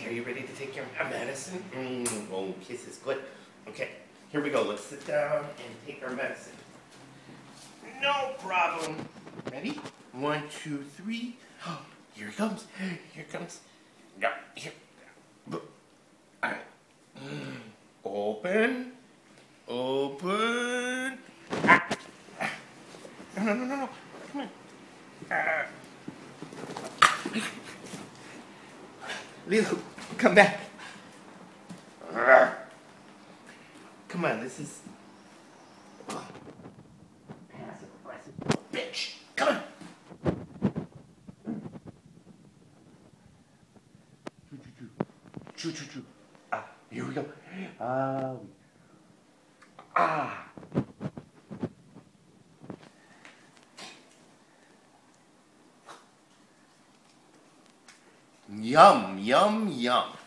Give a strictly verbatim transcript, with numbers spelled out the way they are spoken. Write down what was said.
Okay, are you ready to take your medicine? Mm, oh, kiss is good. Okay, here we go. Let's sit down and take our medicine. No problem. Ready? One, two, three. Oh, here it comes. Here it comes. No, here. All right. Mm. Open. Open. Ah. No, no, no, no, no. Come on. Ah. Lilo, come back. Come on, this is... Oh. Passive aggressive bitch. Come on. Choo, choo, choo. Ah, here we go. Ah. Ah. Yum, yum, yum.